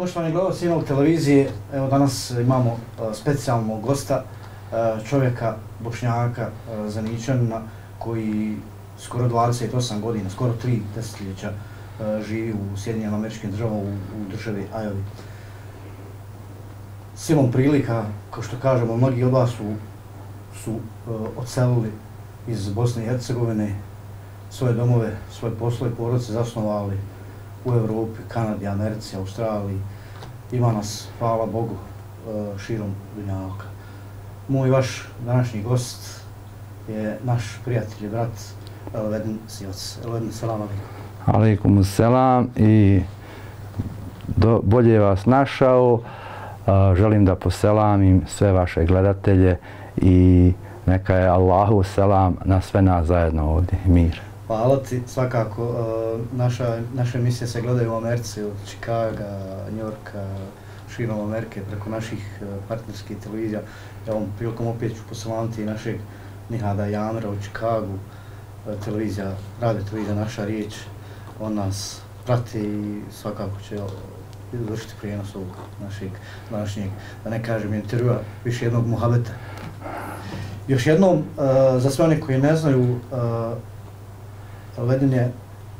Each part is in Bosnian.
Poštovani gledalci Inok televizije, evo danas imamo specijalnog gosta, čovjeka, Bošnjaka, Zaničanina, koji skoro 28 godina, skoro 3 desetljeća živi u Sjedinjenim Američkim Državama, u državi Ajovi. Silom prilika, kao što kažemo, mnogi od vas su odselili iz Bosne i Hercegovine, svoje domove, svoje poslove, porodice zasnovali u Evropi, Kanadi, Americi, Australiji. Ima nas, hvala Bogu, širom dunjavka. Moj i vaš današnji gost je naš prijatelj i brat Elvedin Sivac. Elvedin, selam alaikum. Alaikum selam i bolje vas našao. Želim da poselamim sve vaše gledatelje i neka je Allahu selam na sve nas zajedno ovdje. Mir. Hvala ti, svakako. Naše emisije se gledaju u Americi, od Čikaga, Njorka, širom Amerike, preko naših partnerskih televizija. Ja ovom prilikom opet ću poselamiti i našeg Nihada Jamera u Čikagu, radio televizija Naša riječ. On nas prati i svakako će izvršiti prijenos ovog našeg današnjeg, da ne kažem, intervjua, više jednog muhabeta. Još jednom, za sve one koji ne znaju, Elvedin je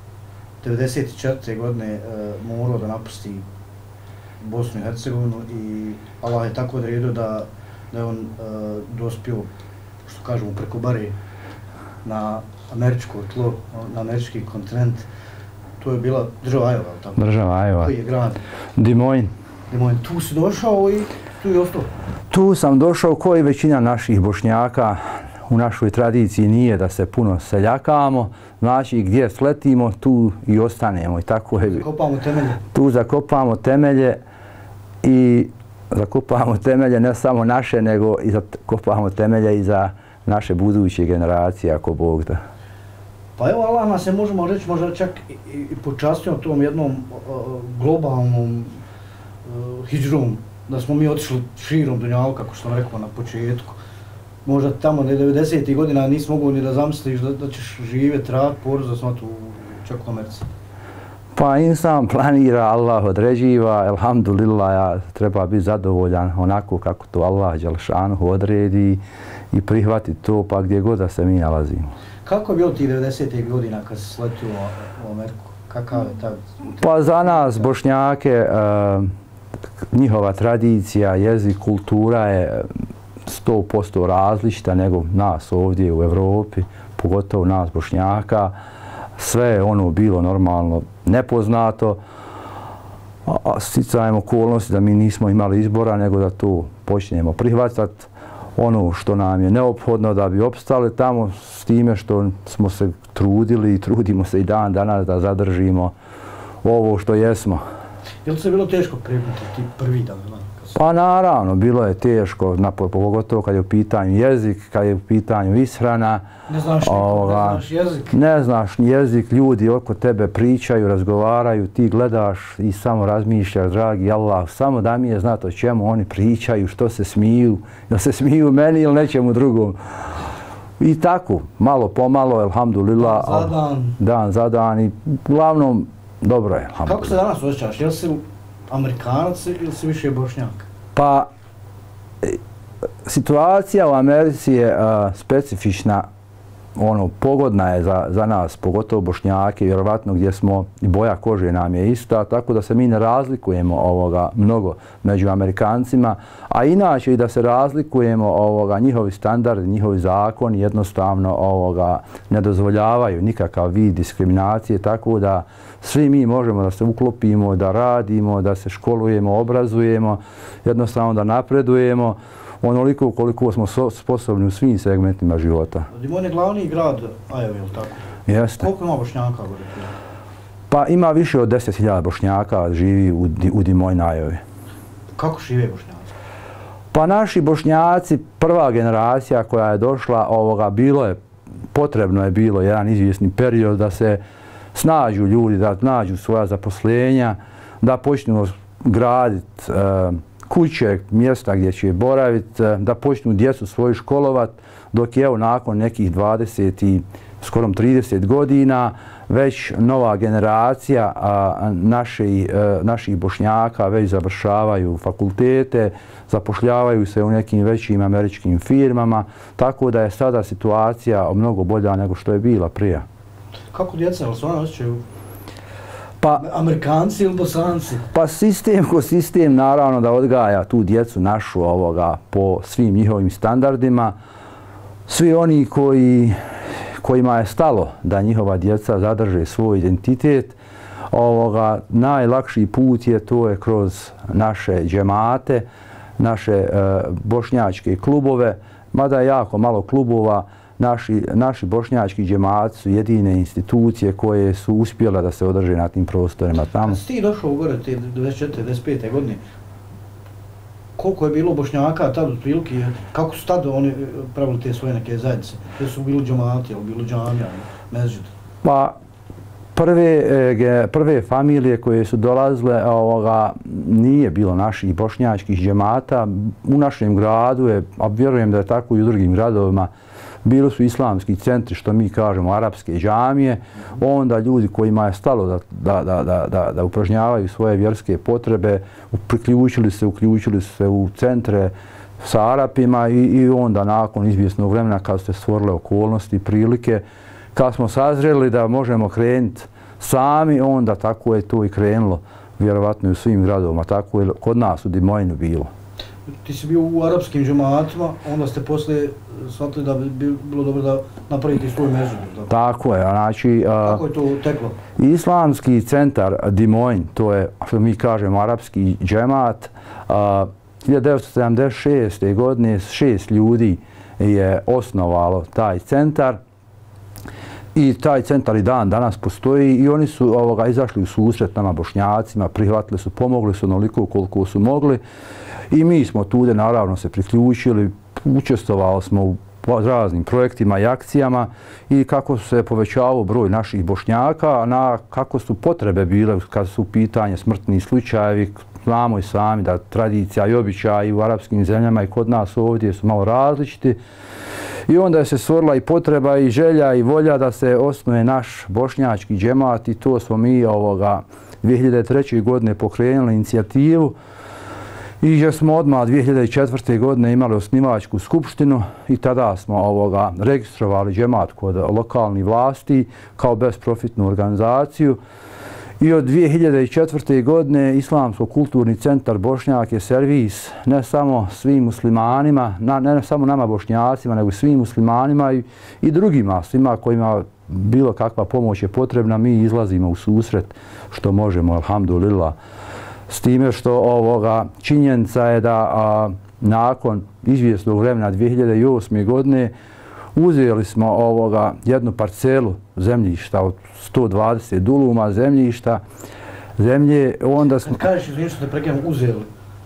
1994. godine morao da napusti Bosnu i Hercegovinu i Allah je tako odredio da je on dospio, što kažemo, preko bare na američko tlo, na američki kontinent. To je bila država Ajova, tako? Država Ajova. Koji je grad? Des Moines. Des Moines. Tu si došao i tu je ostao? Tu sam došao, kao i većina naših Bošnjaka. U našoj tradiciji nije da se puno seljakamo, znači gdje sletimo, tu i ostanemo. I tako je. Zakopamo temelje. Tu zakopamo temelje i zakopamo temelje ne samo naše, nego i zakopamo temelje i za naše buduće generacije, ako Bog da. Pa evo, Allah nas je, možemo reći, možda čak i počastio tom jednom globalnom hidžrom, da smo mi otišli širom dunjavka, kako što sam rekao na početku. Možda tamo 90. godina nisi mogao ni da zamisliš da ćeš živjeti, rad, porodicu, zasnovati čak u Americi. Pa insan planira, Allah određiva, elhamdulillah, ja treba biti zadovoljan onako kako to Allah dželšanuhu odredi i prihvati to pa gdje god da se mi nalazimo. Kako je bilo ti 90. godina kad si sletio u Ameriku? Kakav je tad? Pa za nas, Bošnjake, njihova tradicija, jezik, kultura je 100% različita nego nas ovdje u Evropi, pogotovo nas Bošnjaka. Sve je ono bilo normalno nepoznato, a sticajem okolnosti da mi nismo imali izbora nego da to počnemo prihvatati. Ono što nam je neophodno da bi opstali tamo, s time što smo se trudili i trudimo se i dan danas da zadržimo ovo što jesmo. Je li se bilo teško krenuti ti prvi dan? Pa naravno, bilo je teško, pogotovo kad je u pitanju jezik, kad je u pitanju ishrana. Ne znaš jezik? Ne znaš jezik, ljudi oko tebe pričaju, razgovaraju, ti gledaš i samo razmišljaš, dragi Allah, samo da mi je znati o čemu oni pričaju, što se smiju, jel se smiju meni ili nečemu drugom. I tako, malo pomalo, elhamdulillah, dan za dan i uglavnom dobro je, elhamdulillah. Kako se danas osjećaš? Jel si Amerikanac ili si više Bošnjak? Pa, situacija u Americi je specifična, pogodna je za nas, pogotovo Bošnjake, vjerovatno gdje smo, i boja kože nam je ista, tako da se mi ne razlikujemo mnogo među Amerikancima, a inače i da se razlikujemo, njihovi standardi, njihovi zakoni jednostavno ne dozvoljavaju nikakav vid diskriminacije, tako da svi mi možemo da se uklopimo, da radimo, da se školujemo, obrazujemo, jednostavno da napredujemo onoliko koliko smo sposobni u svim segmentima života. Des Moines je glavni grad Ajove, je li tako? Jeste. Koliko ima Bošnjaka gore? Pa ima više od 10.000 Bošnjaka živi u Des Moines, Ajove. Kako žive Bošnjaci? Pa naši Bošnjaci, prva generacija koja je došla, potrebno je bilo jedan izvjesni period da se snađu ljudi, da nađu svoja zaposlenja, da počnu graditi kuće, mjesta gdje će boraviti, da počnu djecu svoju školovat, dok je nakon nekih 20 i skoro 30 godina već nova generacija naših Bošnjaka već završavaju fakultete, zapošljavaju se u nekim većim američkim firmama, tako da je sada situacija mnogo bolja nego što je bila prije. Kako djeca, ali se ona osjećaju? Amerikanci ili Bosanci? Pa sistem ko sistem naravno da odgaja tu djecu našu po svim njihovim standardima. Svi oni kojima je stalo da njihova djeca zadrže svoj identitet, najlakši put je kroz naše džemate, naše bošnjačke klubove, mada je jako malo klubova. Naši bošnjački džemati su jedine institucije koje su uspjele da se održe na tim prostorima tamo. Kad si ti došao u gore te 24-25. godine, koliko je bilo Bošnjaka tada otprilike, kako su tada oni pravili te svoje neke zajednice? Gdje su bili džemati, ili bilo džamija, mezđid? Pa, prve familije koje su dolazile, nije bilo naših bošnjačkih džemata. U našem gradu je, a vjerujem da je tako i u drugim gradovima, bili su islamski centri, što mi kažemo, arapske džamije. Onda ljudi kojima je stalo da upražnjavaju svoje vjerske potrebe, uključili se u centre sa Arapima i onda nakon izvjesnog vremena kad su se stvorile okolnosti i prilike, kad smo sazreli da možemo krenuti sami, onda tako je to i krenulo, vjerovatno i u svim gradovima, tako je kod nas u Dimojnu bilo. Ti si bio u arapskim džematima, onda ste poslije shvatili da bi bilo dobro da napravite svoj mezđid. Tako je, znači... Kako je to teklo? Islamski centar Dimojn, to je, što mi kažemo, arapski džemat, 1976. godine 6 ljudi je osnovalo taj centar. I taj centar i dan danas postoji i oni su izašli u susret nama Bošnjacima, prihvatili su, pomogli su onoliko koliko su mogli. I mi smo tude naravno se priključili, učestvovali smo u raznim projektima i akcijama i kako se povećavao broj naših Bošnjaka, kako su potrebe bile kad su pitanje smrtni slučajevi. Znamo i sami da tradicija i običaji u arapskim zemljama i kod nas ovdje su malo različiti. I onda je se stvorila i potreba i želja i volja da se osnuje naš bošnjački džemat i to smo mi 2003. godine pokrenuli inicijativu i gdje smo odmah 2004. godine imali osnivačku skupštinu i tada smo registrovali džemat kod lokalnih vlasti kao bezprofitnu organizaciju. I od 2004. godine Islamsko-kulturni centar Bošnjak je servis ne samo svim muslimanima, ne samo nama Bošnjacima, nego svim muslimanima i drugima, svima kojima bilo kakva pomoć je potrebna, mi izlazimo u susret što možemo, alhamdulillah. S time što činjenica je da nakon izvjesnog vremena 2008. godine uzeli smo jednu parcelu zemljišta od 120 duluma zemlje, onda smo... Kad kažeš, izvinite što te prekidam, uzeli,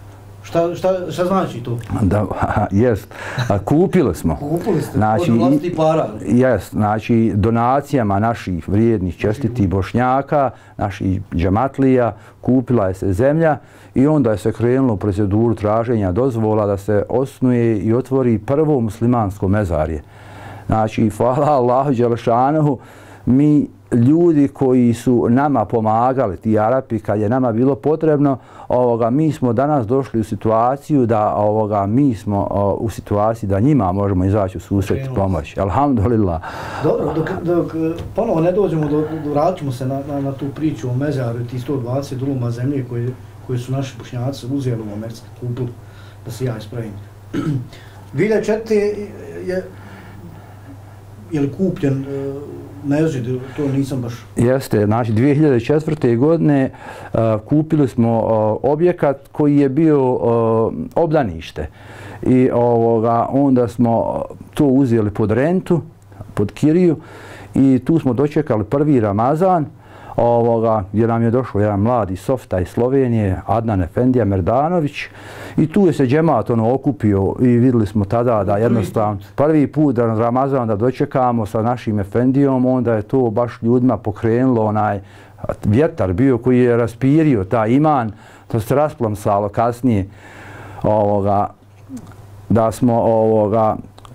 šta znači to? Da, jest. Kupili smo. Kupili ste, od vlastitih para? Jest, znači donacijama naših vrijednih čestitih Bošnjaka, naših džematlija, kupila je se zemlja i onda je se krenulo u proceduru traženja dozvola da se osnuje i otvori prvo muslimansko mezarje. Znači, hvala Allahu Đelešanohu, mi ljudi koji su nama pomagali, ti Arapi, kad je nama bilo potrebno, mi smo danas došli u situaciju da mi smo u situaciji da njima možemo izaći u susret i pomoći. Alhamdulillah. Dobro, dok ponovo ne dođemo, vratimo se na tu priču o mezaru i ti 120 duluma zemlje koje su naši Bošnjaci uzeli u Americi, kupili, da se ja ispravim. 2004. je li kupljen mezđid, to nisam baš... Jeste, znači 2004. godine kupili smo objekat koji je bio obdanište i onda smo to uzeli pod rentu, pod kiriju i tu smo dočekali prvi Ramazan gdje nam je došao jedan mladi softa iz Slovenije, Adnan Efendija Merdanović i tu je se džemat okupio i vidjeli smo tada da jednostavno prvi put da Ramazan da dočekamo sa našim Efendijom, onda je to baš ljudima pokrenulo onaj vjetar bio koji je raspirio taj iman, to se rasplamsalo kasnije da smo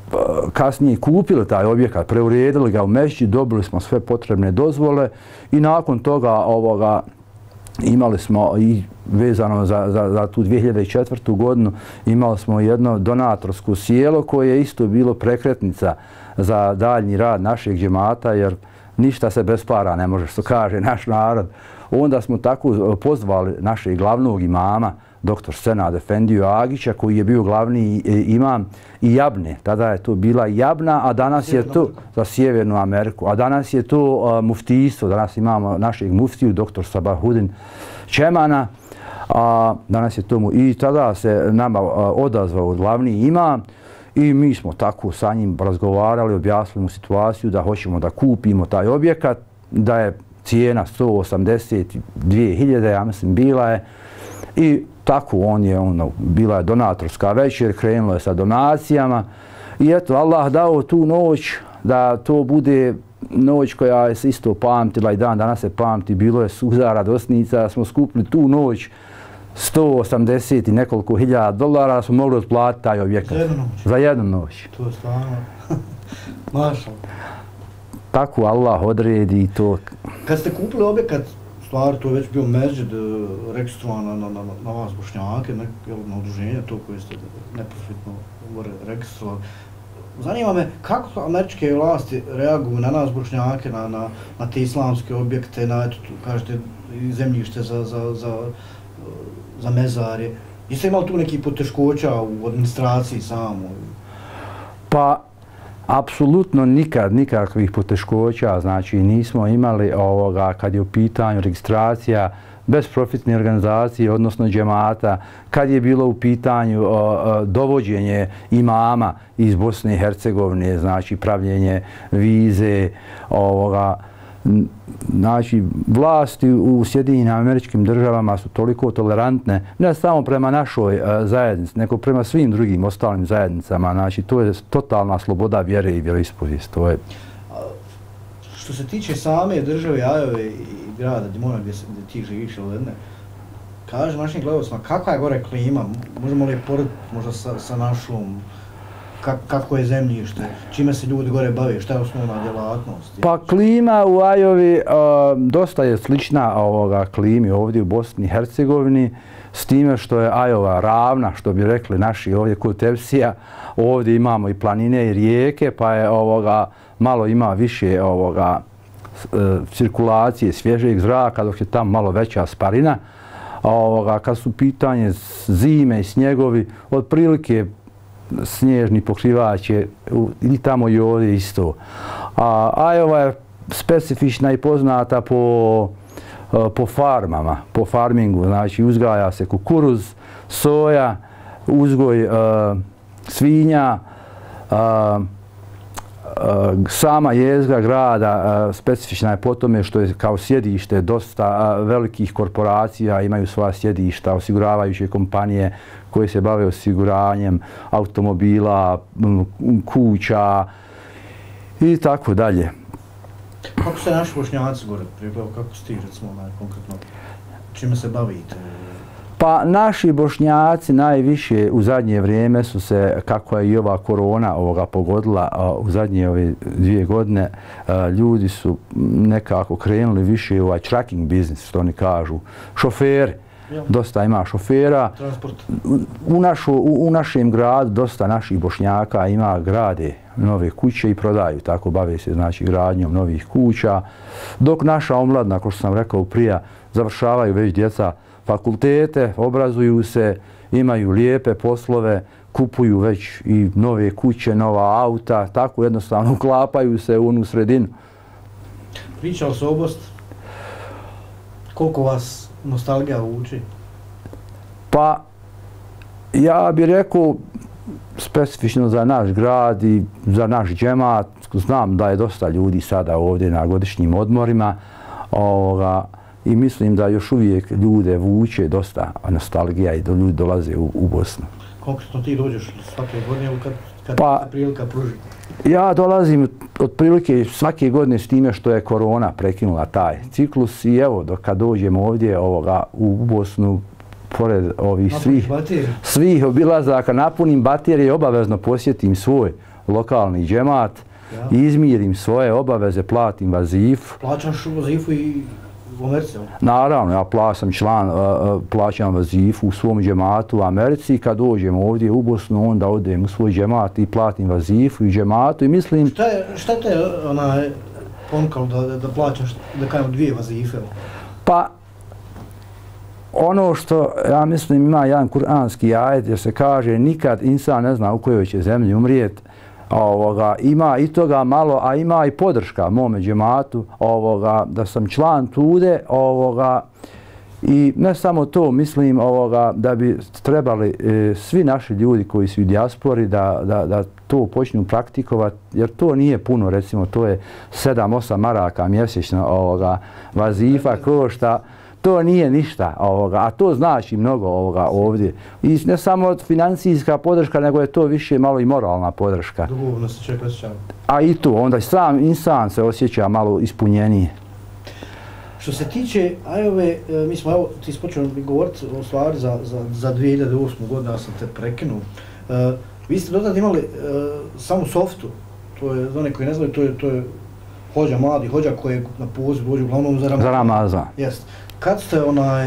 kasnije kupili taj objekat, preuredili ga u mešćid, dobili smo sve potrebne dozvole i nakon toga imali smo i vezano za tu 2004. godinu imali smo jedno donatorsko sjelo koje je isto bilo prekretnica za daljnji rad našeg džemata, jer ništa se bez para ne može, što kaže naš narod. Onda smo tako pozvali našeg glavnog imama, dr. Senad Efendiju Agića, koji je bio glavni imam i Jabne. Tada je to bila Jabna, a danas je to za Sjevernu Ameriku. A danas je to muftijstvo. Danas imamo našeg muftiju, dr. Sabahudin Čemana. Danas je to i tada se nama odazvao glavni imam i mi smo tako sa njim razgovarali, objasnili mu situaciju da hoćemo da kupimo taj objekat, da je cijena 182.000, ja mislim, bila je. I tako bila je donatorska večer, krenulo je sa donacijama i eto, Allah dao tu noć da to bude noć koja se isto pamtila i dan danas se pamti, bilo je suza, radosnica, da smo skupili tu noć 180 i nekoliko hiljada dolara, da smo mogli otplatiti taj objekat. Za jednu noć? Za jednu noć. To je stvarno mašal. Tako Allah odredi to. Kad ste kupili objekat, stvar, to je već bio mezđid registrovan na vas Bošnjake, na udruženje, to koje ste neprofitno registrovali. Zanima me kako američke vlasti reaguju na nas Bošnjake, na te islamske objekte, na, kažete, zemljište za mezarje. Jeste imali tu neki poteškoća u administraciji samoj? Pa, apsolutno nikakvih poteškoća, znači nismo imali kad je u pitanju registracija bezprofitne organizacije, odnosno džemata, kad je bilo u pitanju dovođenje imama iz Bosne i Hercegovine, znači pravljenje vize, znači vlasti u Sjedinjenim Američkim Državama su toliko tolerantne, ne samo prema našoj zajednici, nego prema svim drugim ostalim zajednicama. Znači to je totalna sloboda vjere i vjeroispovijesti. Što se tiče same države Ajove i grada Dimona gdje ti živiš, kaže našim gledalcima kakva je gore klima, možemo li je porediti možda sa našom, kako je zemljište, čime se ljudi gore bave, šta je osnovna djelatnost? Pa klima u Ajovi dosta je slična klimi ovdje u Bosni i Hercegovini, s time što je Ajova ravna, što bi rekli naši ovdje kod Tepsija. Ovdje imamo i planine i rijeke, pa je malo ima više cirkulacije svježeg zraka, dok je tamo malo veća sparina. Kad su pitanje zime i snjegovi, otprilike snježni pokrivač je i tamo i ovdje isto. Ajova je specifična i poznata po farmama, po farmingu, znači uzgaja se kukuruz, soja, uzgoj svinja, sama jezgra grada specifična je po tome što je kao sjedište dosta velikih korporacija, imaju svoja sjedišta, osiguravajuće kompanije koje se bave osiguranjem automobila, kuća i tako dalje. Kako se naši Bošnjaci gore pripravo, kako si ti recimo konkretno, čime se bavite? Pa naši Bošnjaci najviše u zadnje vrijeme su se, kako je i ova korona pogodila u zadnje ove 2 godine, ljudi su nekako krenuli više u ovaj trucking biznis, što oni kažu, šoferi. Dosta ima šofera. U našem gradu dosta naših Bošnjaka grade nove kuće i prodaju, tako bave se znači gradnjom novih kuća. Dok naša omladina, kao što sam rekao prije, završavaju već djeca fakultete, obrazuju se, imaju lijepe poslove, kupuju već i nove kuće, nova auta, tako jednostavno uklapaju se u onu sredinu. Pričao se obost, koliko vas nostalgija uči? Pa, ja bih rekao specifično za naš grad i za naš džemat. Znam da je dosta ljudi sada ovdje na godišnjim odmorima i mislim da još uvijek ljude vuče dosta nostalgija i da ljudi dolaze u Bosnu. Konkretno ti dođeš svake godine ili kad se prilika pruži? Ja dolazim otprilike svake godine s time što je korona prekinula taj ciklus i evo kad dođemo ovdje u Bosnu, pored ovih svih obilazaka, napunim baterije i obavezno posjetim svoj lokalni džemat, izmirim svoje obaveze, platim vazifu. Plaćaš vazifu i u Americi? Naravno, ja plaćam vazifu u svom džematu u Americi i kad dođem ovdje u Bosnu, onda odem u svoj džemat i platim vazifu i džematu i mislim... Šta te ponukalo da plaćaš, da kažemo, 2 vazife? Pa, ono što ja mislim ima jedan kuranski ajet gdje se kaže nikad insan ne zna u kojoj će zemlji umrijeti. Ima i toga malo, a ima i podrška mome džematu da sam član tude i ne samo to, mislim da bi trebali svi naši ljudi koji su u dijaspori da to počnu praktikovati, jer to nije puno, recimo to je 7-8 maraka mjesečno vazifa košta. To nije ništa, a to znači mnogo ovdje. I ne samo financijska podrška, nego je to više malo i moralna podrška. Dugovno se čovjek osjeća. A i tu, onda sam insan se osjeća malo ispunjenije. Što se tiče Ajove, mi smo, evo, ti si počeo govoriti o stvari za 2008. godinu, ja sam te prekinuo. Vi ste dotad imali samo softu, to je, za one koji ne znaju, to je hođa, mladi hođa koji je na poziv dođe uglavnom za Ramazan. Za Ramazan. Jest. Kad ste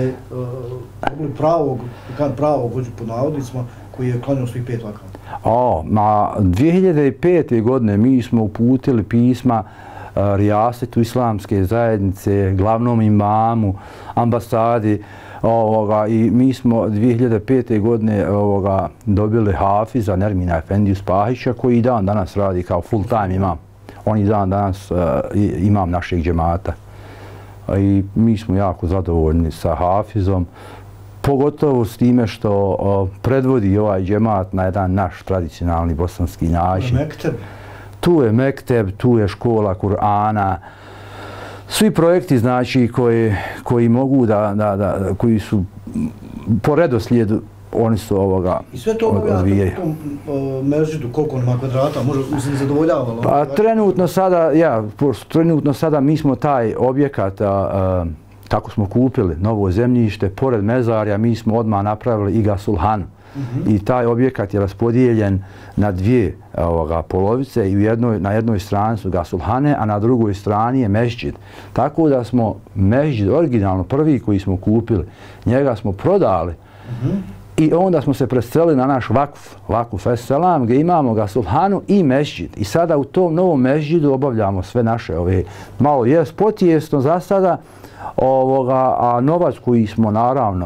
mogli pravog hođu pod navodnicima koji je klanjao svih 5 vakata? Na 2005. godine mi smo uputili pisma Rijasetu islamske zajednice, glavnom imamu, ambasadi i mi smo 2005. godine dobili Hafiza Nermina Efendiju Spahića koji i dan danas radi kao full time imam. On i dan danas imam našeg džemata. I mi smo jako zadovoljni sa Hafizom, pogotovo s time što predvodi ovaj džemat na jedan naš tradicionalni bosanski način. Tu je mekteb, tu je škola Kur'ana, svi projekti znači koji mogu koji su po redoslijedu oni su odvijaju. I sve to odvijaju? Mežidu, koliko nema kvadrata, može se zadovoljavalo? Pa trenutno sada mi smo taj objekat, kako smo kupili novo zemljište, pored mezarja mi smo odmah napravili i gasulhanu. I taj objekat je raspodijeljen na 2 polovice i na jednoj strani su gasulhane, a na drugoj strani je mešđid. Tako da smo mešđid, originalno prvi koji smo kupili, njega smo prodali i onda smo se preselili na naš vakuf es-selam gdje imamo gasulhanu i mešđid. I sada u tom novom mešđidu obavljamo sve naše malo potijesno za sada, a novac koji smo naravno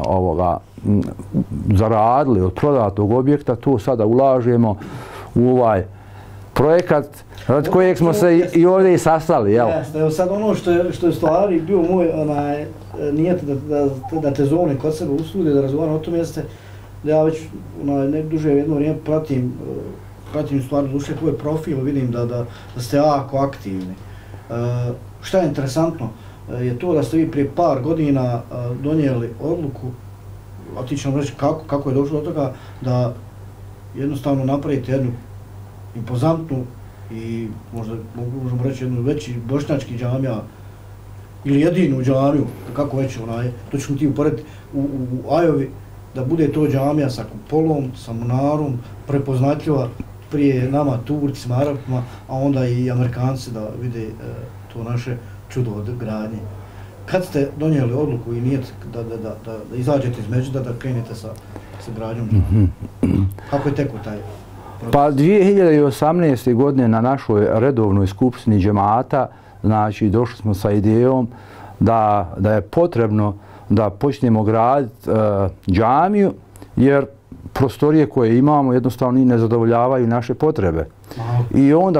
zaradili od prodatog objekta, to sada ulažemo u ovaj projekat od kojeg smo se i ovdje i sastali. Jeste, evo sad ono što je stvari bio moj nijet da te zovne kod sebe u studiju, da razgovaram o tom jeste da ja već duže jedno vrijeme pratim stvari duše tvoj profil, vidim da ste jako aktivni. Šta je interesantno je to da ste vi prije par godina donijeli odluku, a ti ćemo reći kako je došlo do toga, da jednostavno napravite jednu impozantnu i možemo reći jednu veći bošnjački džamija ili jedinu džamiju, kako već to ćemo ti uporediti u Ajovi, da bude to džamija sa kupolom, sa munarom, prepoznatljiva prije nama Turcima, Arapima, a onda i Amerikanci da vide to naše čudo od gradnje. Kad ste donijeli odluku i nijet da izađete iz Međida, da krenete sa gradnjom džamije? Kako je tekao taj proces? Pa 2018. godine na našoj redovnoj skupštini džemata, znači došli smo sa idejom da je potrebno da počnemo graditi džamiju, jer prostorije koje imamo jednostavno ne zadovoljavaju naše potrebe. I onda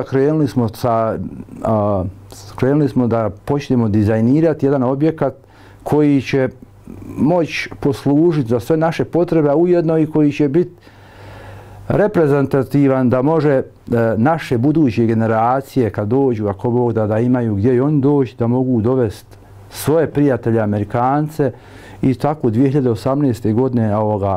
krenuli smo da počnemo dizajnirati jedan objekat koji će moći poslužiti za sve naše potrebe, a ujedno i koji će biti reprezentativan da može naše buduće generacije kad dođu, ako Bog da imaju gdje i oni doći, da mogu dovesti svoje prijatelje Amerikance i tako 2018. godine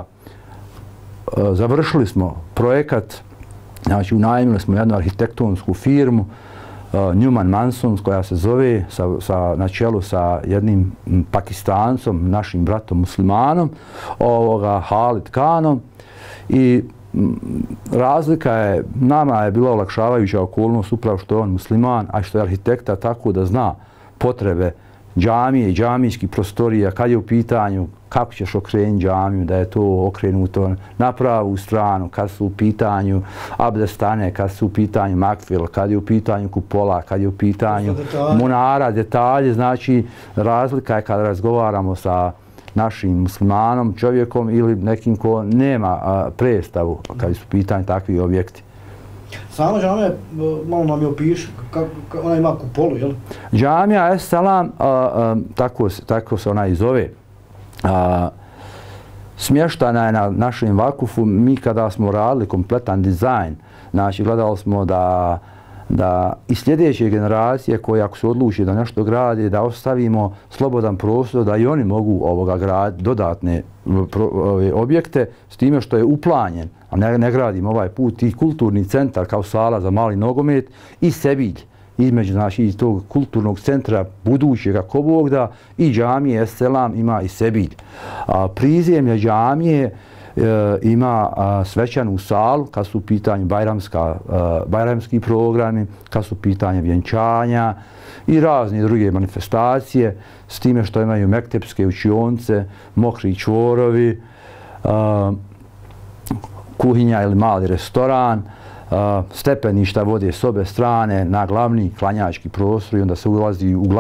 završili smo projekat, znači unajmili smo jednu arhitektonsku firmu Newman Mansons koja se zove na čelu sa jednim Pakistancom, našim bratom muslimanom, Halid Khanom i razlika je, nama je bila olakšavajuća okolnost upravo što je on musliman, a što je arhitekta tako da zna potrebe džamije i džamijskih prostorija, kad je u pitanju kako ćeš okrenuti džamiju, da je to okrenuto na pravu stranu, kad su u pitanju abdestane, kad su u pitanju makfil, kad je u pitanju kupola, kad je u pitanju munara, detalje. Znači, razlika je kada razgovaramo sa našim muslimanom, čovjekom ili nekim ko nema predstavu kad su u pitanju takvi objekti. Sama džamija, malo nam je opiše, ona ima kupolu, jel? Džamija Es-Selam, tako se ona i zove, smještana je na našem vakufu. Mi kada smo radili kompletan dizajn, znači gledali smo da i sljedeće generacije koje ako se odluči da nešto grade, da ostavimo slobodan prostor da i oni mogu graditi dodatne objekte, s time što je uplanjen, a ne gradimo ovaj put i kulturni centar kao sala za mali nogomet i Sebilj. Između znači tog kulturnog centra budućeg ako Bog da i džamije Es-Selam ima i Sebilj. Prizemlje džamije ima svečanu salu kad su u pitanju bajramski programi, kad su u pitanju vjenčanja i razne druge manifestacije, s time što imaju mektepske učionce, mokri čvorovi, kuhinja ili mali restoran, stepeništa vode s obe strane na glavni klanjački prostor i onda se ulazi u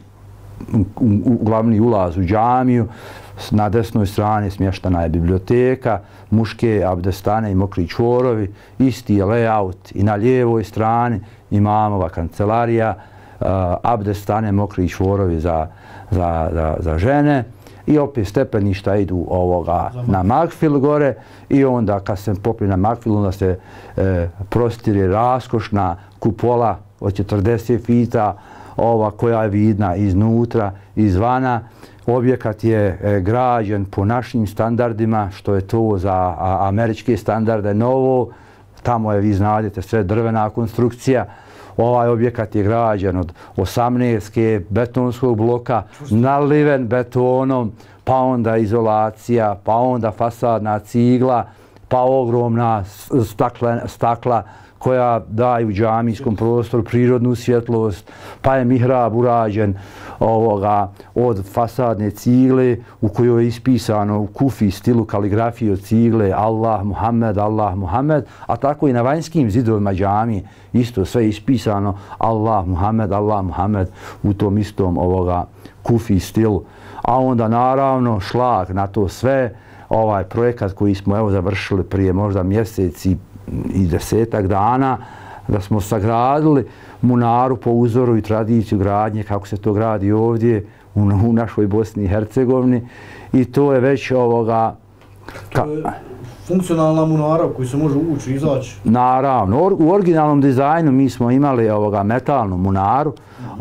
glavni ulaz u džamiju. Na desnoj strani smještana je biblioteka, muške abdestane i mokri čvorovi, isti je layout i na lijevoj strani imamova kancelarija, abdestane, mokri čvorovi za žene. I opet stepeništa idu na Makfil gore i onda kad se popne na Makfil onda se prostire raskošna kupola od 40 fita koja je vidna iznutra, izvana. Objekat je građen po našim standardima, što je to za američke standarde novo. Tamo je, vi znadete, sve drvena konstrukcija. Ovaj objekat je građen od 18 betonskog bloka, naliven betonom, pa onda izolacija, pa onda fasadna cigla, pa ogromna stakla koja daju džamijskom prostoru prirodnu svjetlost, pa je mihrab urađen od fasadne cigle u kojoj je ispisano u kufi stilu kaligrafije od cigle Allah Muhammed, Allah Muhammed, a tako i na vanjskim zidovima džamije isto sve ispisano Allah Muhammed, Allah Muhammed u tom istom kufi stilu. A onda naravno šlag na to sve, ovaj projekat koji smo završili prije možda mjeseci i 10 dana, da smo sagradili munaru po uzoru i tradiciju gradnje kako se to gradi ovdje u našoj Bosni i Hercegovini i to je već funkcionalna munara u koju se može ući i izaći. Naravno, u originalnom dizajnu mi smo imali metalnu munaru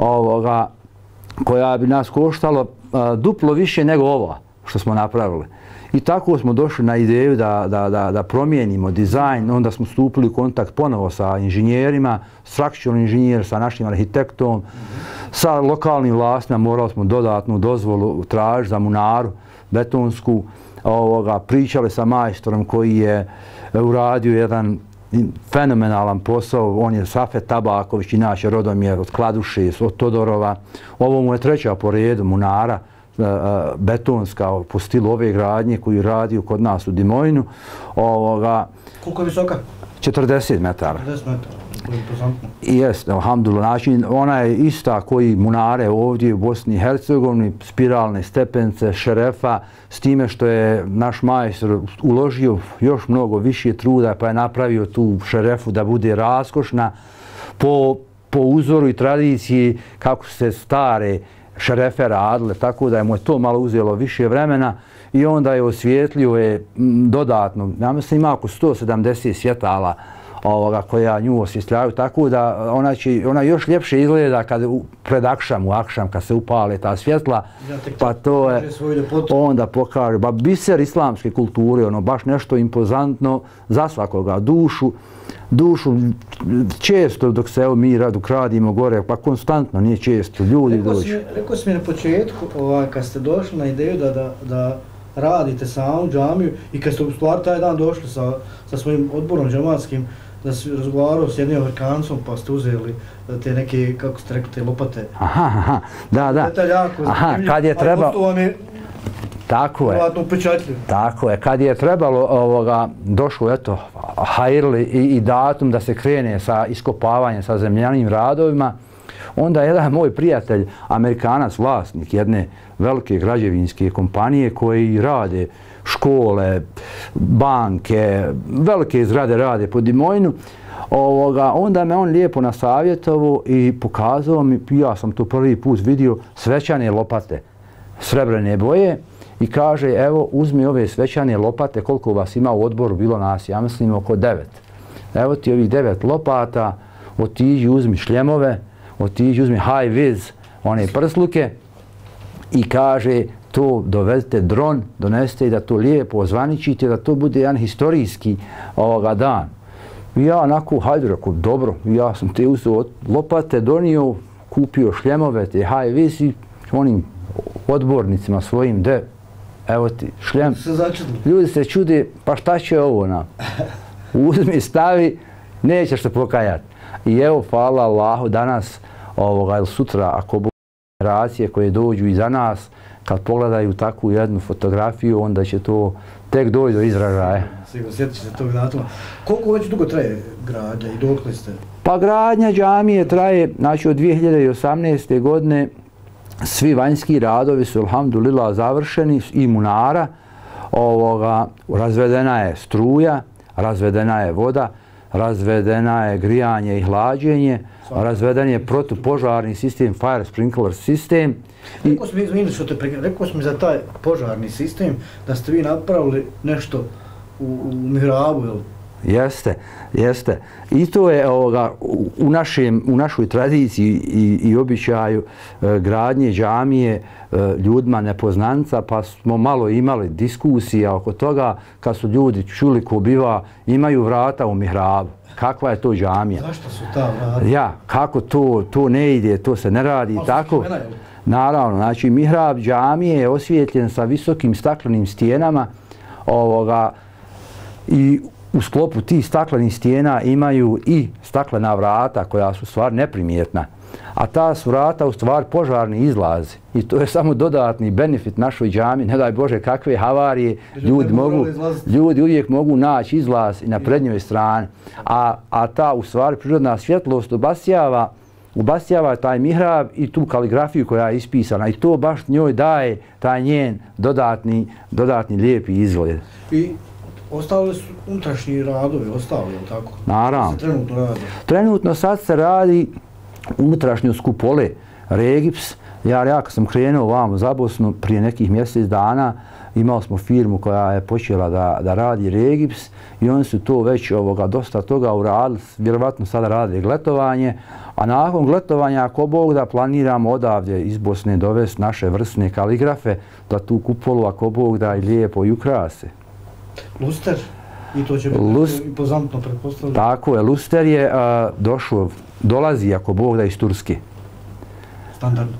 koja bi nas koštalo duplo više nego ova što smo napravili. I tako smo došli na ideju da promijenimo dizajn, onda smo stupili u kontakt ponovo sa inženjerima, structural inženjer, sa našim arhitektom, sa lokalnim vlastima, morali smo dodatnu dozvolu tražiti za munaru betonsku, pričali sa majstorom koji je uradio jedan fenomenalan posao, on je Safet Tabaković, inače rodom je od Kladuše, od Todorova, ovo mu je treća po redu munara, betonska po stilu ove gradnje koju radio kod nas u Dimojnu. Koliko je visoka? 40 metara. 40 metara, to je impozantno. Jeste, alhamdulillah. Znači, ona je ista koji munare ovdje u Bosni i Hercegovini, spiralne stepence, šerefa, s time što je naš majstor uložio još mnogo više truda pa je napravio tu šerefu da bude raskošna po uzoru i tradiciji kako se stare šerefe radile, tako da je mu to malo uzelo više vremena i onda je osvijetlio dodatno, ja mislim ima oko 170 svjetala koja nju osvjetljaju, tako da ona još ljepše izgleda pred akšam, kad se upale ta svjetla, pa to je onda pokaže, biser islamske kulture, baš nešto impozantno za svakoga, dušu često dok se mi radimo gore, pa konstantno, nije često, ljudi dođu. Rekao si mi na početku, kad ste došli na ideju da radite samu džamiju i kad ste u stvari taj dan došli sa svojim odborom džematskim, da si razgovarao s jednim Amerikancom pa ste uzeli te neke, kako ste rekli, te lopate. Aha, da. Aha, kad je trebalo... Tako je. Tako je. Kad je trebalo, došlo, eto, hajrli i datum da se krene sa iskopavanjem, sa zemljanim radovima, onda jedan moj prijatelj, Amerikanac, vlasnik jedne velike građevinske kompanije koji rade škole, banke, velike zgrade rade po Dimojnu, onda me on lijepo nasavjetovao i pokazao mi, ja sam to prvi put vidio, svečane lopate srebrene boje i kaže, evo, uzmi ove svečane lopate, koliko vas ima u odboru, bilo nas, ja mislim, oko 9. Evo ti ovih 9 lopata, otiđi, uzmi šljemove, otiđi, uzmi high vis, one prsluke i kaže, to dovedite dron, donesite i da to lijepo ozvaničite, da to bude jedan historijski dan. I ja onako, hajde, rekao, dobro, ja sam te uzeo lopate, donio, kupio šljemove, te high vis i onim odbornicima svojim, evo ti šljem. Ljudi se čude, pa šta će ovo nam? Uzmi, stavi, nećeš se pokajati. I evo, hvala Allahu, danas ili sutra, ako budu generacije koje dođu iza nas, kad pogledaju takvu jednu fotografiju, onda će to tek doći do izražaja. Sigurno, sjetit će se tog datuma. Koliko već dugo traje gradnja i dokle ste? Pa gradnja džamije traje, znači od 2018. godine, svi vanjski radovi su, alhamdulillah, završeni i munara. Razvedena je struja, razvedena je voda, razvedena je grijanje i hlađenje, razveden je protupožarni sistem, fire sprinkler sistem. Rekao smo za taj požarni sistem da ste vi napravili nešto u mihrabu, jel? Jeste. I to je u našoj tradiciji i običaju gradnje džamije ljudima nepoznanca, pa smo malo imali diskusija oko toga kad su ljudi čuli ko biva, imaju vrata u mihrabu. Kakva je to džamija? Zašto su ta vrata? Ja, kako to ne ide, to se ne radi i tako. Naravno, znači mihrab džamije je osvijetljen sa visokim staklenim stijenama i u sklopu tih staklenih stijena imaju i staklena vrata koja su stvar neprimjetna. A ta su vrata u stvar požarni izlazi. I to je samo dodatni benefit našoj džami. Ne daj Bože kakve havarije, ljudi uvijek mogu naći izlaz i na prednjoj strani. A ta u stvari prirodna svjetlost ubasjava taj mihrab i tu kaligrafiju koja je ispisana. I to baš njoj daje taj njen dodatni lijepi izgled. Ostali su unutrašnji radovi, je li tako? Naravno. Se trenutno radi? Trenutno sad se radi unutrašnjost kupole Regips. Ja kad sam krenuo ovamo za Bosnu prije nekih mjesec dana, imali smo firmu koja je počela da radi Regips i oni su to već dosta toga uradili, vjerovatno sada rade gletovanje, a nakon gletovanja, ako Bog da, planiramo odavdje iz Bosne dovesti naše vrsne kaligrafe da tu kupolu, ako Bog da, i lijepo i ukrase. Luster? I to će biti impozantno, pretpostavljeno. Tako je, luster je dolazi, ako Bog da, iz Turske. Standardno.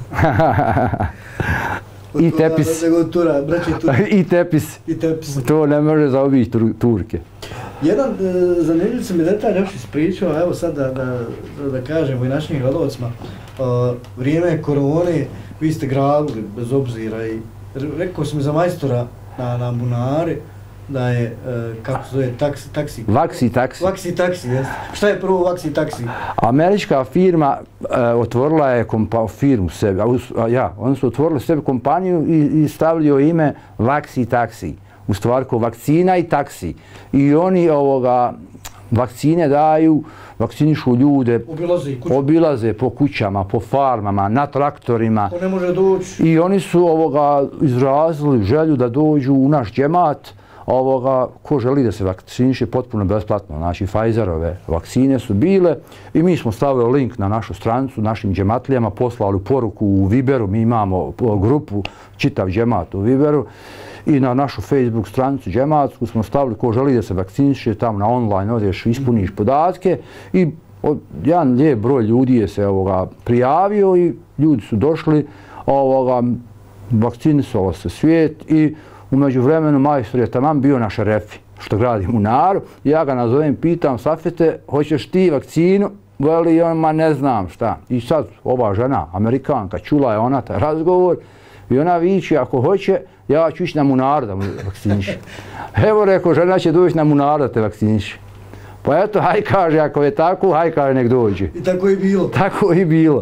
I tepis. I tepis. To ne može zaobići Turke. Jedan zanimljiv se mi detalj još ispričao, evo sad da kažemo i našim gledalcima, vrijeme korone, vi ste gradili bez obzira i rekao sam za majstora na bunari, da je, kako se zove, taksi. Vaksi taksi. Vaksi taksi, jeste. Šta je prvo vaksi taksi? Američka firma otvorila je firmu sebi, oni su otvorili sebi kompaniju i stavili ime Vaksi taksi. U stvari ko vakcina i taksi. I oni vakcine daju, vakcinišu ljude, obilaze po kućama, po farmama, na traktorima. Ko ne može doći. I oni su izrazili želju da dođu u naš džemat. Ko želi da se vakciniše potpuno besplatno. Znači, Pfizerove vakcine su bile i mi smo stavili link na našu stranicu, našim džematlijama, poslali poruku u Viberu, mi imamo grupu čitav džemat u Viberu i na našu Facebook stranicu džematsku smo stavili ko želi da se vakciniše, tamo na online odeš, ispuniš podatke i jedan lijep broj ljudi je se prijavio i ljudi su došli, vakcinisalo se svijet i u međuvremenu majstor je taman bio na šerefi, što gradi Munaru, ja ga nazovem, pitam, Safete, hoćeš ti vakcinu? Veli on, ma ne znam šta. I sad ova žena, Amerikanka, čula je ona taj razgovor i ona viče, ako hoće, ja ću ići na Munaru da mu vakciniš. Evo rekao, žena će doći na Munaru da te vakciniš. Pa eto, haj kaže, ako je tako, haj kaže, nek dođe. I tako je bilo. Tako je bilo.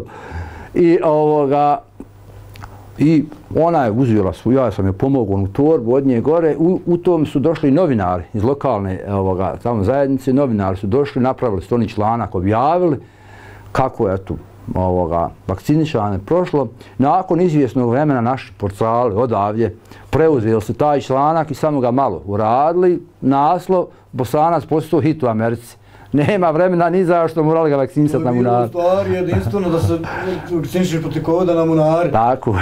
I ona je uzela svoju, ja sam je pomogao u torbu od nje gore, u tom su došli novinari iz lokalne tamo zajednice, novinari su došli, napravili su oni članak, objavili kako je tu vakcinišanje prošlo. Nakon izvjesnog vremena naši portali odavdje preuzeli su taj članak i samo ga malo uradili, naslov, Bosanac postao hit u Americi. Nema vremena ni zašto, morali ga vakcinisati na Munaru. To je bilo u stvari jedinstveno da se vakcinišeš protiv COVID-a na Munari. Tako.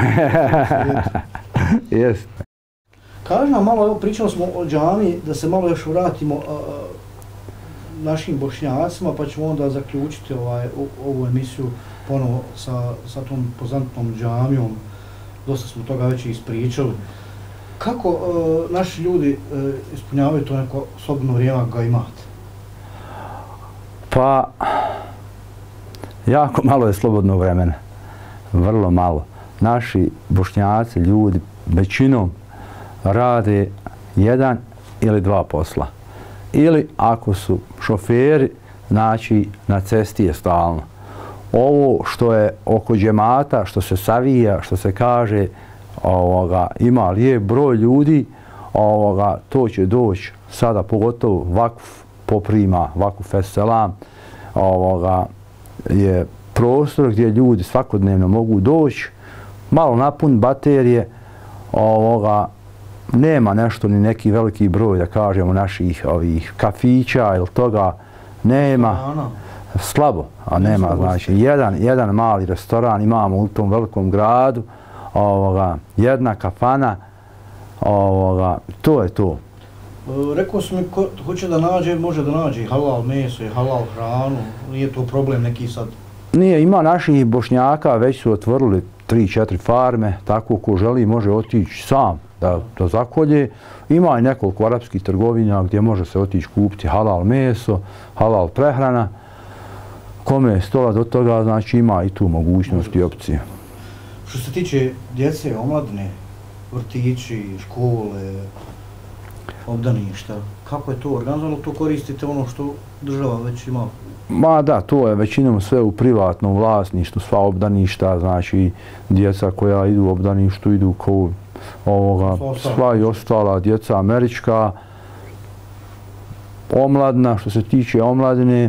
Jest. Kaži nam malo, evo pričali smo o džami, da se malo još vratimo našim Bošnjacima, pa ćemo onda zaključiti ovu emisiju ponovo sa tom pozantnom džamijom. Dosta smo toga već ispričali. Kako naši ljudi ispunjavaju to neko slobodno vrijeme ako ga imate? Pa, jako malo je slobodnog vremena. Vrlo malo. Naši Bošnjaci, ljudi, većinom rade jedan ili dva posla. Ili ako su šoferi, znači na cesti je stalno. Ovo što je oko džemata, što se savija, što se kaže, ima lijep broj ljudi, to će doći sada, pogotovo vakuf poprima, vakuf Eselam, je prostor gdje ljudi svakodnevno mogu doći, malo napun baterije, nema nešto ni neki veliki broj, da kažemo, naših kafića ili toga, nema. Slabo, a nema, znači, jedan mali restoran imamo u tom velikom gradu, jedna kafana, to je to. Rekao sam mi, ko hoće da nađe, može da nađe i halal meso i halal hranu, nije to problem neki sad? Nije, ima naših Bošnjaka, već su otvorili 3-4 farme, tako ko želi može otići sam da zakolje. Ima i nekoliko arapskih trgovina gdje može se otići kupiti halal meso, halal prehrana. Kome je stola do toga, znači ima i tu mogućnost i opcije. Što se tiče djece, omladine, vrtići, škole, obdaništa, kako je to organizovano, to koristite ono što država već ima? Ma da, to je većinom sve u privatnom vlasništvu, sva obdaništa, znači djeca koja idu u obdaništu idu kao sva i ostala djeca američka, omladna, što se tiče omladine,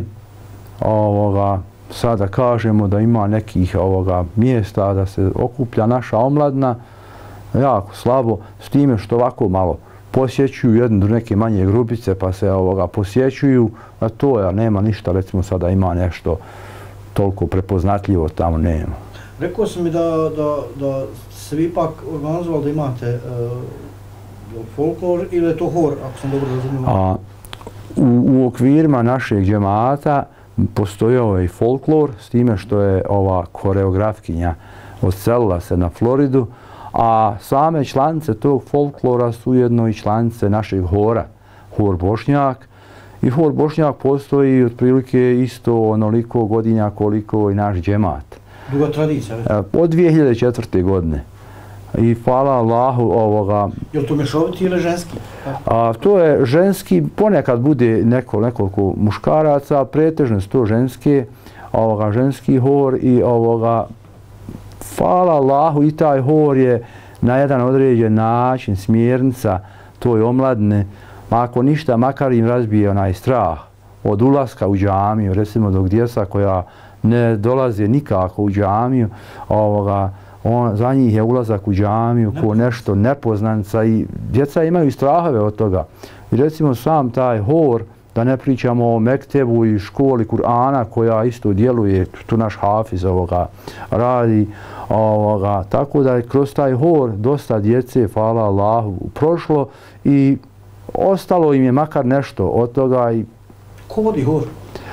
sada kažemo da ima nekih mjesta da se okuplja naša omladna, jako slabo, s time što ovako malo posjećuju jednu neke manje grupice pa se posjećuju, a to je, nema ništa, recimo sada ima nešto toliko prepoznatljivo, tamo nema. Rekao sam mi da se vi ipak organizovali da imate folklor ili je to hor, ako sam dobro razumio? U okvirima našeg džemata postojao je i folklor, s time što je ova koreografkinja odselila se na Floridu, a same članice tog folklora su ujedno i članice našeg hora, Hor Bošnjak. I Hor Bošnjak postoji otprilike isto onoliko godina koliko i naš džemat. Duga tradicija? Od 2004. godine. I hvala Allahu Je li to mješoviti ili ženski? To je ženski, ponekad bude nekoliko muškaraca, pretežno su to ženski hor i hvala Allahu i taj hor je na jedan određen način smjernica toj omladine, ako ništa, makar im razbije onaj strah od ulaska u džamiju, recimo dok djeca koja ne dolaze nikako u džamiju, za njih je ulazak u džamiju ko nešto nepoznanica i djeca imaju strahove od toga. I recimo sam taj hor, da ne pričamo o mektebu i školi Kur'ana koja isto djeluje, tu naš hafiz radi, tako da je kroz taj hor dosta djece, hvala Allahu, prošlo i ostalo im je makar nešto od toga. Ko vodi hor?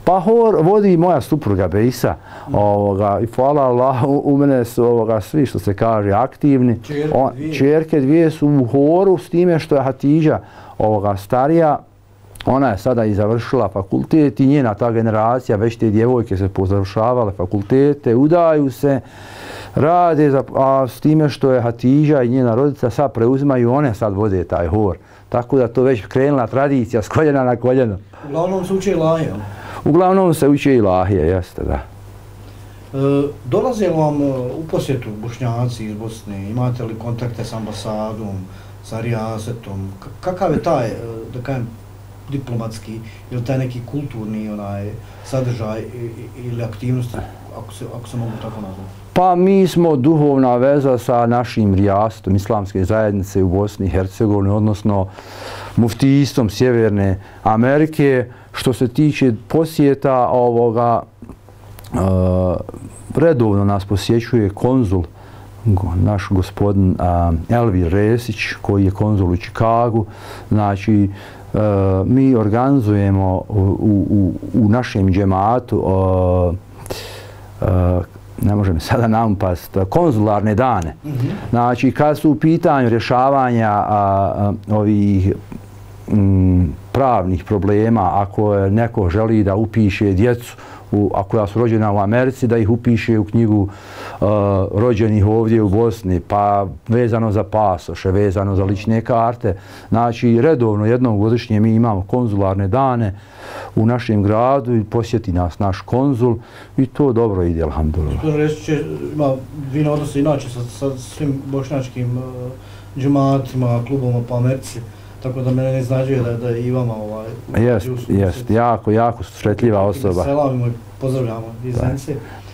Pa hor vodi moja supruga Bejsa i hvala Allahu, u mene su svi što se kaže aktivni. Čerke dvije su u horu s time što je Hatidža starija. Ona je sada i završila fakultet i njena ta generacija, već te djevojke se pozavršavale fakultete, udaju se, rade, a s time što je Hatidža i njena rodica sad preuzimaju, one sad vode taj hor. Tako da to već krenula tradicija s koljena na koljeno. Uglavnom se uče ilahije? Uglavnom se uče ilahije, jeste, da. Dolaze li vam u posjetu Bošnjaci iz Bosne? Imate li kontakte s ambasadom, sa rijasetom? Kakav je taj, da kažem, diplomatski ili taj neki kulturni sadržaj ili aktivnosti, ako se mogu tako nazvati? Pa mi smo duhovna veza sa našim rijasetom Islamske zajednice u Bosni i Hercegovini, odnosno muftijstvom Sjeverne Amerike. Što se tiče posjeta redovno nas posjećuje konzul, naš gospodin Elvir Resić, koji je konzul u Čikagu. Znači, mi organizujemo u našem džematu, ne može mi sada nampast, konzularne dane. Znači, kad su u pitanju rješavanja ovih pravnih problema, ako neko želi da upiše djecu, koja su rođena u Americi, da ih upiše u knjigu rođenih ovdje u Bosni, pa vezano za pasoše, vezano za lične karte. Znači, redovno jednom godišnje mi imamo konzularne dane u našem gradu i posjeti nas naš konzul i to dobro ide, alhamdulillah. Gospodin Resić ima vino odnose inače sa svim bošnjačkim džematima, klubovima po Americi. Tako da mene ne iznenađuje da i vama Jest, jako sretljiva osoba. Selamimo i pozdravljamo iz Zence.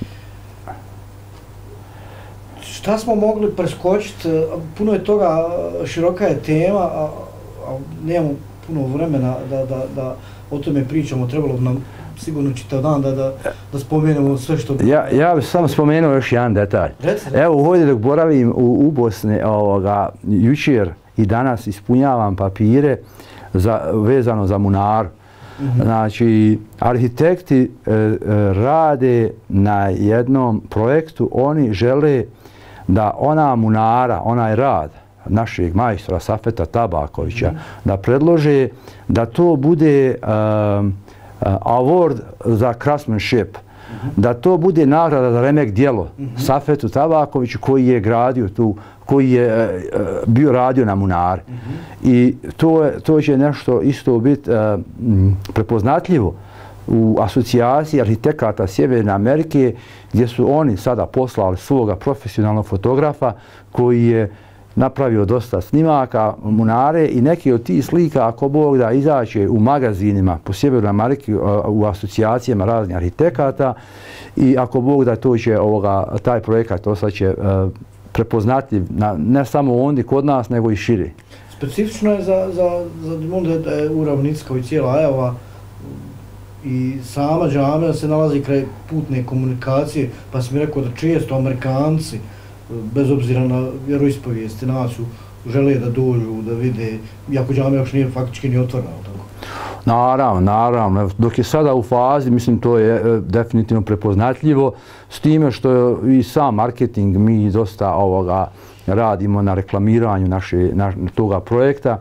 Šta smo mogli preskočiti? Puno je toga, široka je tema, a nemamo puno vremena da o tome pričamo. Trebalo bi nam sigurno čitav dan da spomenemo sve što... Ja bih samo spomenuo još jedan detalj. Evo, ovdje dok boravim u Bosni, jučer i danas ispunjavam papire vezano za munaru. Znači, arhitekti rade na jednom projektu, oni žele da ona munara, onaj rad našeg majstora Safeta Tabakovića, da predlože da to bude award za craftsmanship, da to bude nagrada za remek djelo Safetu Tabakoviću koji je gradio tu, koji je bio radio na munari. I to će nešto isto biti prepoznatljivo u asocijaciji arhitekata Sjeverne Amerike, gdje su oni sada poslali svoga profesionalnog fotografa koji je napravio dosta snimaka munare i neki od tih slika, ako Bog da, izaće u magazinima po Sjevernoj Ameriki, u asocijacijama raznih arhitekata i ako Bog da, to će taj projekat ostaće prepoznatljiv ne samo ondje kod nas, nego i šire. Specifično je za Dimonde da je u Ravnici kao i cijela Ajava i sama džamija se nalazi kraj putne komunikacije, pa si mi rekao da često Amerikanci, bez obzira na vjeroispovijesti, nas žele da dođu, da vide, iako džamija još nije faktički ni otvorena. Naravno. Dok je sada u fazi, mislim, to je definitivno prepoznatljivo, s time što i sam marketing, mi dosta radimo na reklamiranju toga projekta.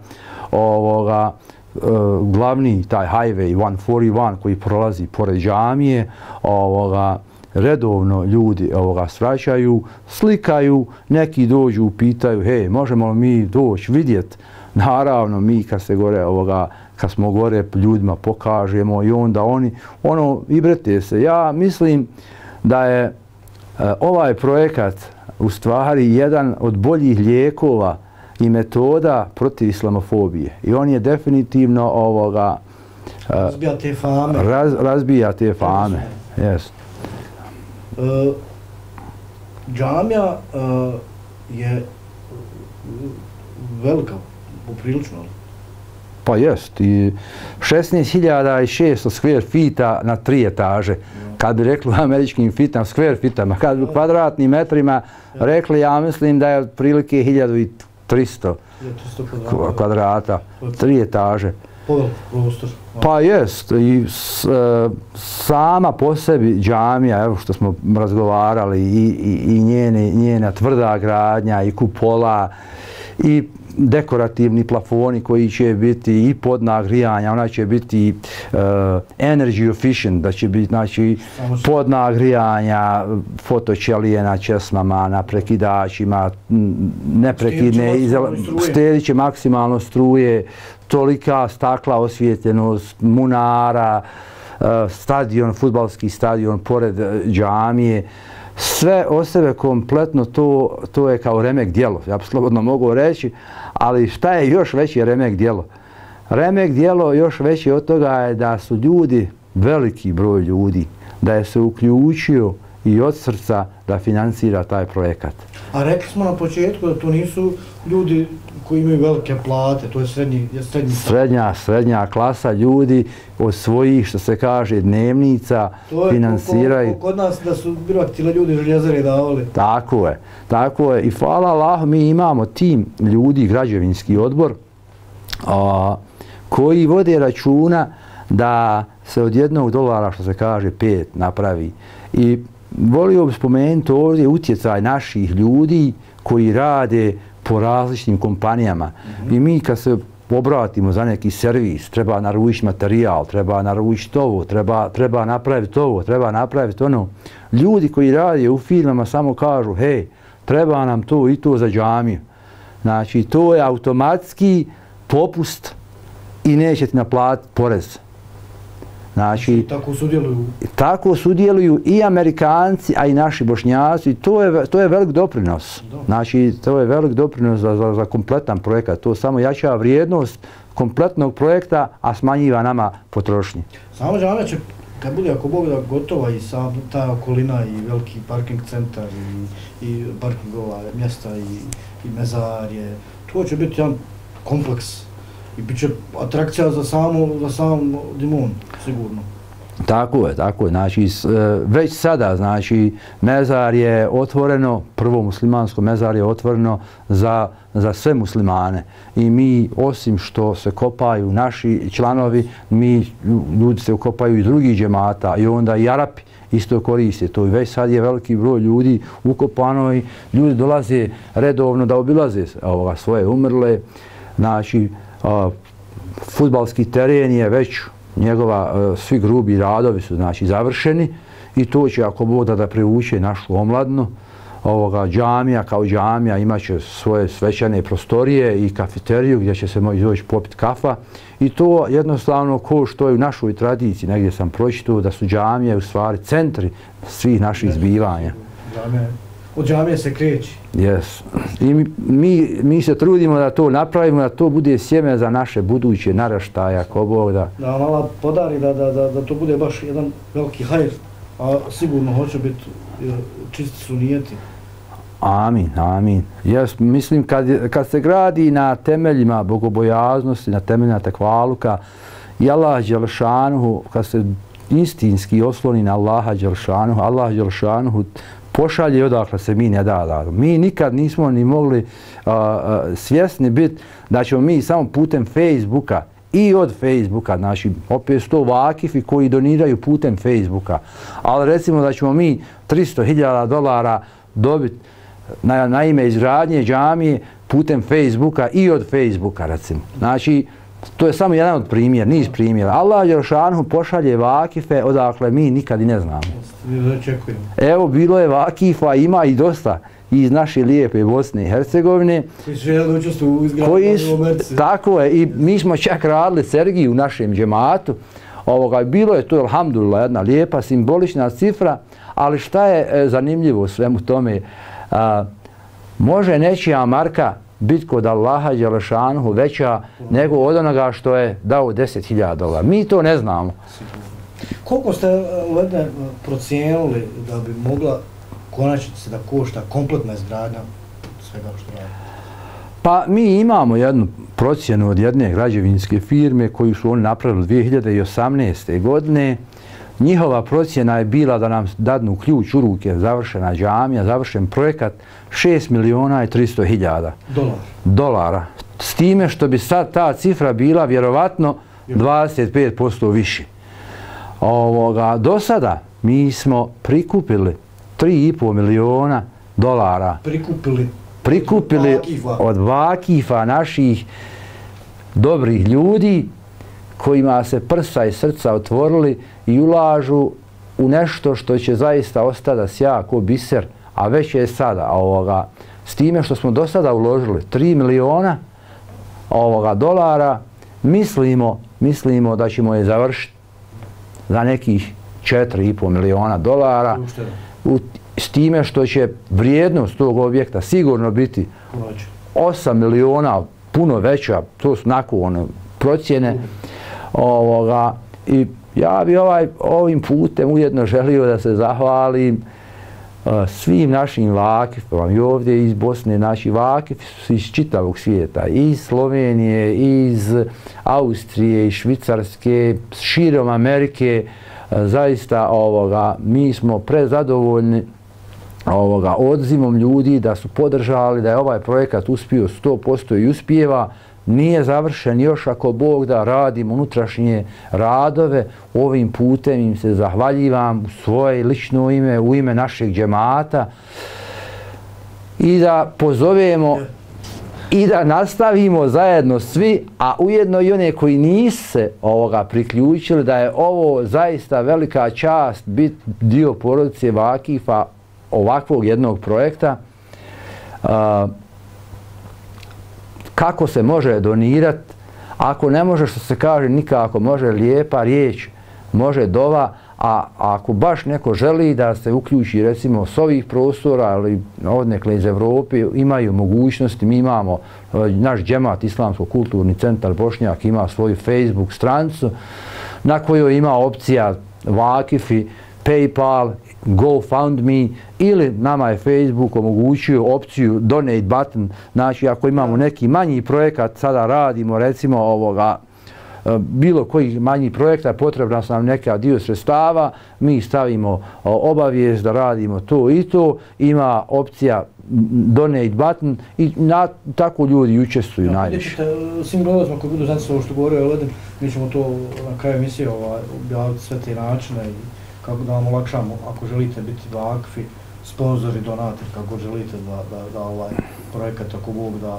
Glavni taj highway 141 koji prolazi pored džamije, redovno ljudi svraćaju, slikaju, neki dođu, pitaju, hej, možemo li mi doći vidjeti? Naravno, mi kad smo gore ljudima pokažemo i onda oni, i brete se. Ja mislim da je ovaj projekat u stvari jedan od boljih lijekova i metoda protiv islamofobije. I on je definitivno razbija te fame. Razbija te fame, jest. Džamija je velika, poprilično. Pa jest. 16.600 square feeta na 3 etaže. Kad bi rekli u američkim square feetama, kad bi u kvadratnim metrima rekli, ja mislim da je otprilike 1300 kvadrata, 3 etaže. povelik prostor. Pa jest, i sama po sebi džamija, evo što smo razgovarali, i njena tvrda gradnja, i kupola, i dekorativni plafoni koji će biti i podna grijanja, ona će biti energy efficient, da će biti znači, podna grijanja, fotoćelije na česmama, na prekidačima, neprekidne, štedit će maksimalno struje, tolika stakla, osvijetljenost, munara, stadion, fudbalski stadion pored džamije. Sve o sebe kompletno to je kao remek djelo, ja bi slobodno mogu reći, ali šta je još veće remek djelo? Remek djelo još veće od toga je da su ljudi, veliki broj ljudi, da je se uključio i od srca da financira taj projekat. A rekli smo na početku da to nisu ljudi koji imaju velike plate, to je srednja klasa ljudi od svojih, što se kaže, dnevnica finansiraju. Kod nas da su birokratili ljudi željezare davali. Tako je. I hvala Allahu, mi imamo tim ljudi, građevinski odbor, koji vode računa da se od $1, što se kaže, 5 napravi. I volio bih spomenuti ovdje utjecaj naših ljudi koji rade po različitim kompanijama. I mi kad se obratimo za neki servis, treba naručiti materijal, treba naručiti ovo, treba napraviti ovo, treba napraviti ono. Ljudi koji rade u firmama samo kažu, hej, treba nam to i to za džamiju. Znači, to je automatski popust i neće ti naplatiti porez. Znači, tako sudjeluju i Amerikanci, a i naši Bošnjaci. I to je velik doprinos. Znači, to je velik doprinos za kompletan projekat. To samo jača vrijednost kompletnog projekta, a smanjiva nama potrošnje. Samo džamija će, kad bude ako Bog da gotova i ta okolina i veliki parking centar i parkingova mjesta i mezarje, to će biti jedan kompleks. I bit će atrakcija za sam Dimun, sigurno. Tako je. Znači, već sada, znači, mezar je otvoreno, prvo muslimansko mezar je otvoreno za sve muslimane. I mi, osim što se kopaju naši članovi, ljudi se ukopaju i drugih džemata i onda i Arapi isto koriste to. I već sad je veliki broj ljudi ukopano i ljudi dolaze redovno da obilaze svoje umrle. Znači, fudbalski teren je već svi grubi radovi su znači završeni i to će ako Bog da privuče našu omladnu. Džamija kao džamija imat će svoje svečane prostorije i kafeteriju gdje će se moći doći popiti kafa i to jednostavno ko što je u našoj tradiciji, negdje sam pročitao da su džamije u stvari centri svih naših zbivanja. Od džamije se kreći. Yes. I mi se trudimo da to napravimo, da to bude sjeme za naše buduće naraštaje, ako Bog da. Da vam Allah podari da to bude baš jedan veliki hajr, a sigurno hoće biti čisti su nijeti. Amin. Yes, mislim, kad se gradi na temeljima bogobojaznosti, na temeljima tekvaluka, i Allah Đelešanuhu, kad se istinski osloni na Allaha Đelešanuhu, Allah Đelešanuhu pošalje odakle se mi ne da. Mi nikad nismo ni mogli svjesni biti da ćemo mi samo putem Facebooka i od Facebooka, znači opet su to vakifi koji doniraju putem Facebooka, ali recimo da ćemo mi $300.000 dobiti na ime izgradnje džamije putem Facebooka i od Facebooka, recimo. Znači, to je samo jedan od primjera, niz primjera. Allah Đelešanuhu pošalje vakife odakle mi nikad i ne znamo. Evo, bilo je vakifa, ima i dosta iz naše lijepe Bosne i Hercegovine. Koji su želi učestvuju u izgradnju Merci. Tako je, i mi smo čak radili Sergiju u našem džematu. Bilo je to, alhamdulillah, jedna lijepa simbolična cifra, ali šta je zanimljivo u svemu tome? Može nečija marka biti kod Allaha Đelešanuhu veća nego od onoga što je dao $10.000. Mi to ne znamo. Koliko ste Ledne procijenili da bi mogla konačnici da košta kompletna izgradnja svega što radi? Pa mi imamo jednu procjenu od jedne građevinske firme koju su oni napravili 2018. godine. Njihova procjena je bila da nam dadnu ključ u ruke, završena džamija, završen projekat, $6.300.000. Dolara. S time što bi sad ta cifra bila vjerovatno 25% više. Do sada mi smo prikupili 3,5 miliona dolara. Prikupili od vakifa naših dobrih ljudi kojima se prsa i srca otvorili i ulažu u nešto što će zaista ostati da sjaj ko biser, a već je sada s time što smo do sada uložili 3 miliona dolara, mislimo da ćemo je završiti za nekih 4,5 miliona dolara, s time što će vrijednost tog objekta sigurno biti 8 miliona, puno veća, to su onako procjene. I ja bi ovim putem ujedno želio da se zahvalim svim našim vakifima i ovdje iz Bosne. Naši vakifi su iz čitavog svijeta, iz Slovenije, iz Austrije, iz Švicarske, širom Amerike. Zaista mi smo prezadovoljni odzivom ljudi da su podržali, da je ovaj projekat uspio 100% i uspijeva. Nije završen još, ako Bog da, radimo unutrašnje radove. Ovim putem im se zahvaljivam u svoje lično ime, u ime našeg džemata i da pozovemo i da nastavimo zajedno svi, a ujedno i one koji nisu se priključili, da je ovo zaista velika čast biti dio porodice vakifa ovakvog jednog projekta. Kako se može donirati? Ako ne može, što se kaže, nikako može lijepa riječ, može dova, a ako baš neko želi da se uključi recimo s ovih prostora, ali odnekle iz Evrope, imaju mogućnosti. Mi imamo, naš džemat, Islamsko-kulturni centar Bošnjak, ima svoju Facebook stranicu na kojoj ima opcija Vakifi, PayPal, GoFundMe, ili nama je Facebook omogućio opciju Donate button. Znači, ako imamo neki manji projekat, sada radimo recimo bilo koji manji projekta, potrebna su nam neka dio sredstava, mi stavimo obavijest da radimo to i to, ima opcija Donate button i tako ljudi učestvuju najviše. Svim gledalcima koji budu znati ovo što govorio Leden, mi ćemo to na kraju emisije objaviti sve te načine i kako da vam olakšamo, ako želite biti vakfi, sponzori, donatori, kako želite da ovaj projekat, ako Bog da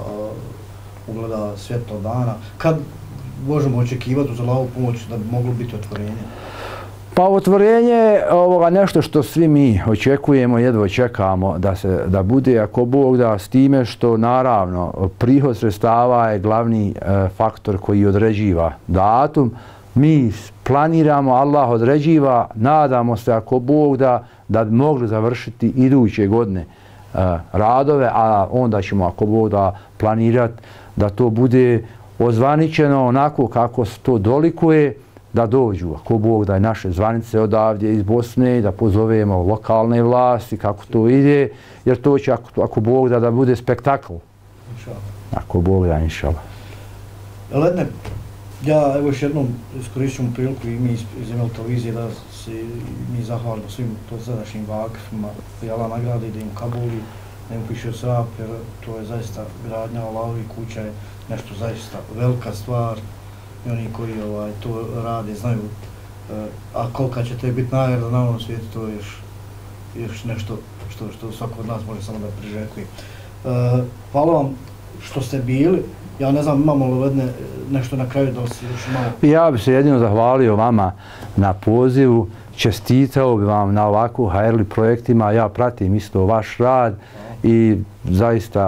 ugleda svjetlo dana. Kad možemo očekivati uz Allahovu pomoć da bi moglo biti otvorenje? Pa otvorenje je nešto što svi mi očekujemo, jedva čekamo da bude, ako Bog da, s time što naravno prihod sredstava je glavni faktor koji određiva datum. Mi planiramo, Allah određiva, nadamo se, ako Bog da bi mogli završiti iduće godine radove, a onda ćemo, ako Bog da, planirati da to bude ozvaničeno onako kako se to dolikuje, da dođu, ako Bog da, naše zvanice odavdje iz Bosne, da pozovemo lokalne vlasti, kako to ide, jer to će, ako Bog da bude spektakl. Ako Bog da, inšala. Ledne, ja evo još jednom iskoristim priliku i mi iz Emel televizije da se mi zahvalimo svim dosadašnjim vakifima i Allah nagradi, da im kabuli, da im piše srap, jer to je zaista gradnja Allahovih kuća, je nešto zaista velika stvar i oni koji to rade znaju, a kolika će te biti nagrada na ovom svijetu, to je još nešto što svako od nas može samo da priželjkuje. Hvala vam što ste bili. Ja ne znam, imamo li nešto na kraju da se još malo... Ja bih se jedino zahvalio vama na pozivu, čestitao bi vam na ovakvu hajrli projektima, ja pratim isto vaš rad i zaista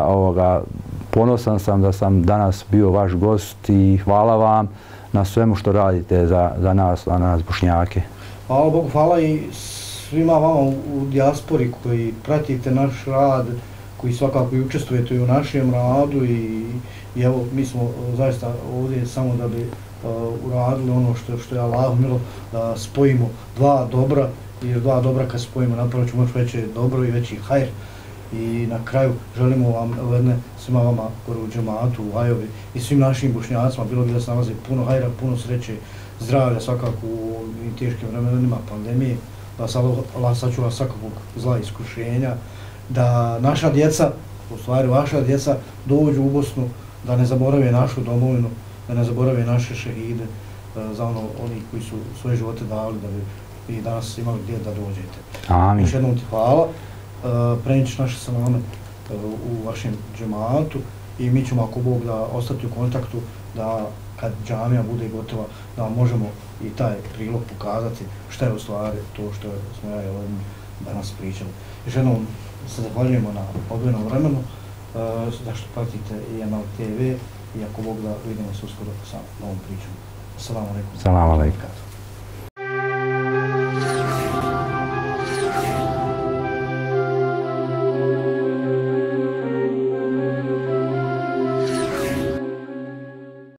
ponosan sam da sam danas bio vaš gost i hvala vam na svemu što radite za nas Bošnjake. Hvala Bogu, hvala i svima vama u dijaspori koji pratite naš rad, koji svakako i učestvujete i u našem radu i evo, mi smo zaista ovdje samo da bi uradili ono što je Allah milo, da spojimo dva dobra, jer dva dobra kad spojimo napravit ćemo još veće dobro i veći hajr. I na kraju želimo vam, svima vama u džematu, u Hajovi i svim našim Bošnjacima, bilo bi da se nalazi puno hajra, puno sreće, zdravlja svakako u ovim teškim vremenima pandemije, da se Allah sačuva svakakvog zla iskušenja, da naša djeca, u stvari vaša djeca, dođu u Bosnu, da ne zaborave našu domovinu, da ne zaborave naše šehide, za oni koji su svoje živote dali da bi vi danas imali gdje da dođete. Amin. Još jednom ti hvala, preničiš naše salame u vašem džematu i mi ćemo, ako Bog da, ostati u kontaktu da kad džamija bude gotova, da možemo i taj prilog pokazati šta je u stvari to što smo ja i ovdje danas pričali. Još jednom se zahvaljujemo na odvojenom vremenu, zašto pratite i ML TV i ako Bog da vidimo se uskoro sa novom pričom. Assalamu alaikum. Assalamu alaikum.